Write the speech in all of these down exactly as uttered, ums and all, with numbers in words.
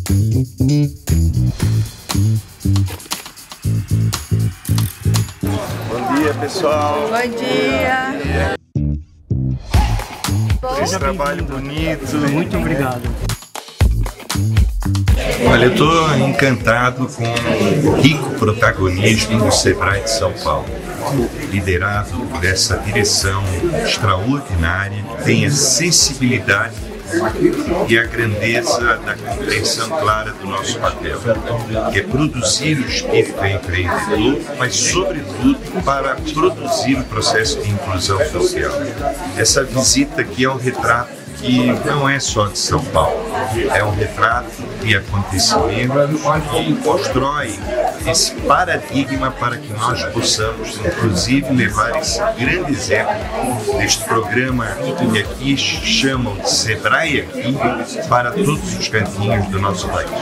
Bom dia, pessoal. Bom dia. Por esse trabalho bonito. Muito obrigado. Olha, eu estou encantado com o rico protagonismo do Sebrae de São Paulo, liderado por essa direção extraordinária, que tem a sensibilidade e a grandeza da compreensão clara do nosso papel, que é produzir o espírito empreendedor, mas sobretudo para produzir o processo de inclusão social. Essa visita aqui é um retrato que não é só de São Paulo, é um retrato de acontecimento que constrói esse paradigma para que nós possamos, inclusive, levar esse grande exemplo deste programa que aqui chamam de Sebrae Aqui para todos os cantinhos do nosso país.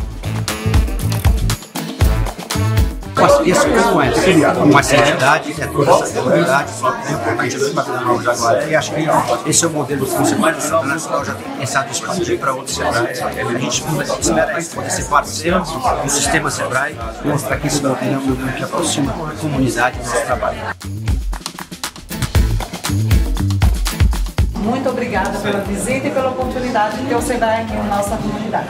Isso como é, uma seriedade, é toda essa seriedade, e acho que esse é o modelo que você vai internacional já tem pensado em expandir para outros Sebrae. A gente espera poder ser parceiro do sistema Sebrae e mostrar que esse modelo é um modelo que aproxima a comunidade do nosso trabalho. Muito obrigada pela visita e pela oportunidade de ter o Sebrae aqui na nossa comunidade.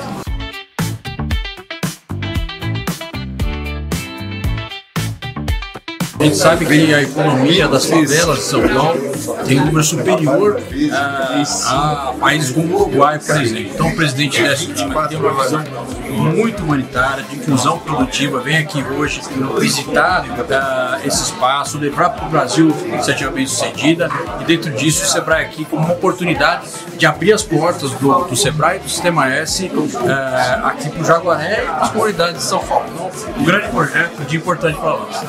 A gente sabe que a economia das favelas de São Paulo tem um número superior a, a países como o Uruguai, por exemplo. Então o presidente Décio tem uma visão muito humanitária, de inclusão produtiva, vem aqui hoje visitar uh, esse espaço, levar para o Brasil uma iniciativa bem sucedida, e dentro disso o Sebrae aqui como uma oportunidade de abrir as portas do, do Sebrae, do Sistema S, uh, aqui para o Jaguaré e para as comunidades de São Paulo. Então, um grande projeto de importante para nós.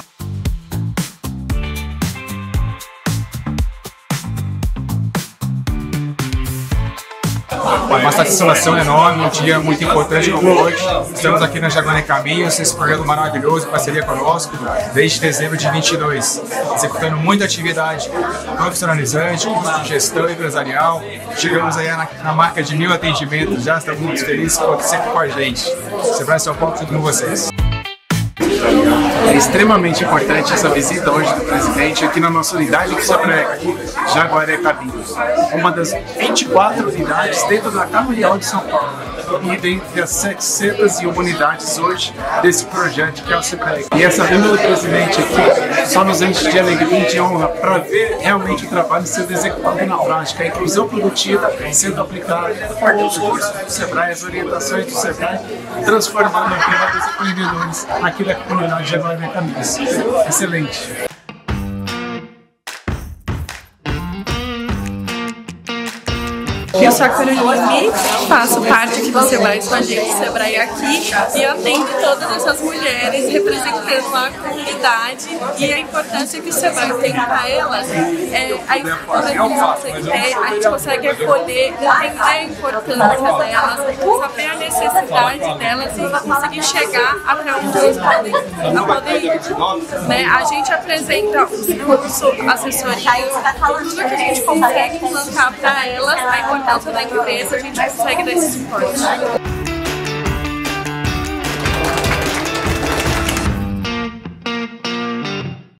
Uma satisfação enorme, um dia muito importante como hoje. Estamos aqui na Jaguaré Caminhos, esse programa maravilhoso, em parceria conosco, desde dezembro de vinte e dois, executando muita atividade profissionalizante, curso de gestão empresarial. Chegamos aí na, na marca de mil atendimentos, já estamos muito felizes por sempre com a gente. Sebrae São Paulo, tudo com vocês. É extremamente importante essa visita hoje do presidente aqui na nossa unidade do Sebrae aqui, Jaguaré Caminhos. Uma das vinte e quatro unidades dentro da capital de São Paulo. E dentre as setecentas e uma unidades hoje desse projeto que é o Sebrae. E essa vinda do presidente aqui só nos enche de alegria e de honra para ver realmente o trabalho sendo executado na prática, a inclusão produtiva sendo aplicada, os cursos do Sebrae, as orientações do Sebrae, transformando a vida dos empreendedores aqui da comunidade de Jaguaré Caminhos. Excelente! Eu sou a Caroline, faço parte aqui do Sebrae com a gente, Sebrae Aqui, e atendo todas essas mulheres representando a comunidade e a importância que o Sebrae tem para elas. É, a, é, a gente consegue acolher, entender a importância delas, saber a necessidade delas e conseguir chegar até onde elas podem, podem ir. Né? A gente apresenta os cursos, assessorias, tudo que a gente consegue implantar para elas, a importância da empresa, a gente consegue dar esse suporte.